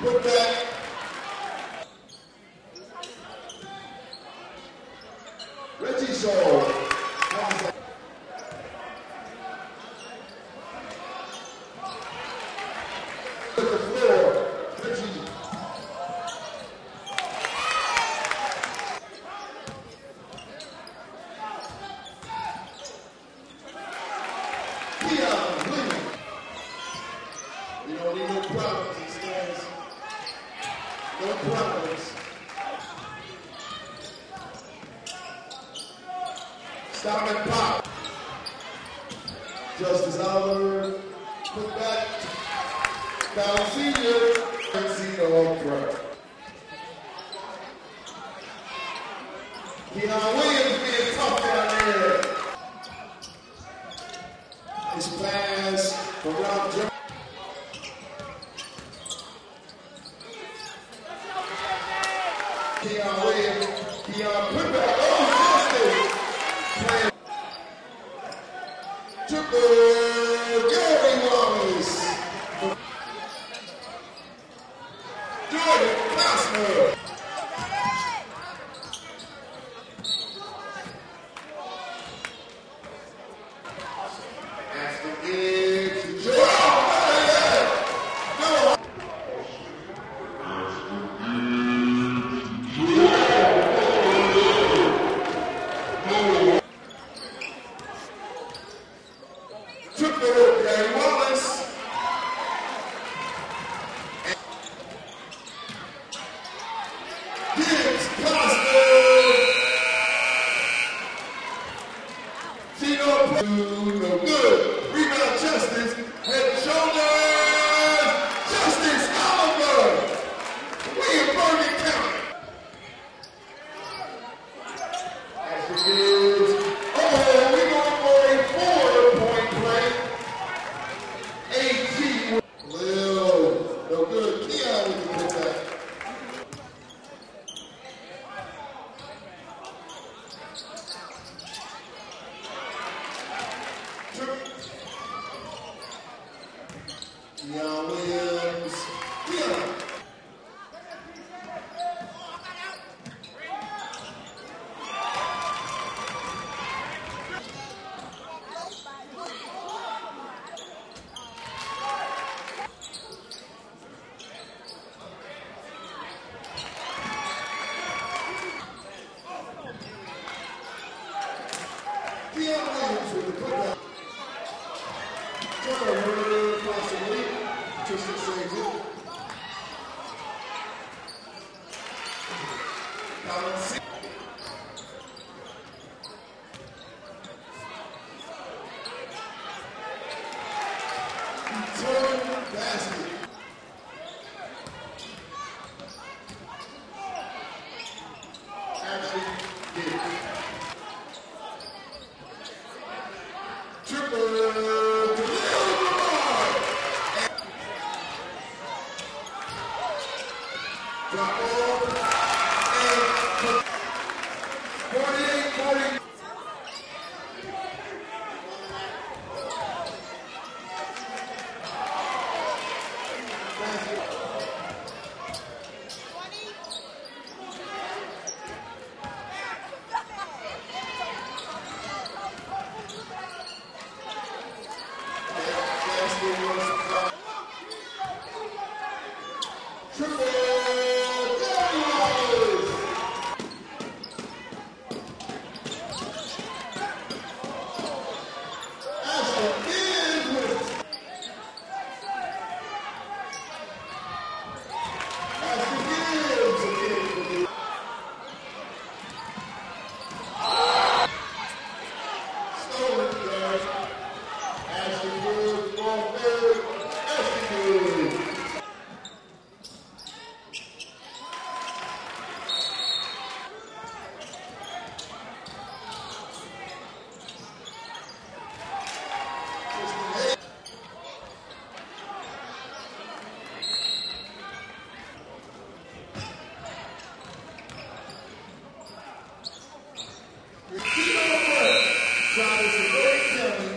Put that. Reggie Soul. The floor. Reggie. Keon Williams. You don't need no problems these days. No problems. Stop and pop. Justice Oliver. Put back. Down senior. Zeno up front. Keon Williams being tough down there. His pass from Rob Jones. Keon Williams. Keon put back. Oh, Triple Gary Wallace. Jordan Costner. That's the edge to Jordan. Triple Gary Wallace. Gibbs Costner. Zeno no good. Rebound Justice. Head and shoulders. Justice Oliver. William Bergen County. As it is. Oh, we going for a 4-point play. AG. Lil. No good. Keon with the putback. Keon Williams. Keon. Keon Williams with the putback. Turnover, possibly. Tristan saves it. Collins. Return basket. Ashley Gibbs. Triple. Drop off. And 48-40. Triple. Travis and Bergen County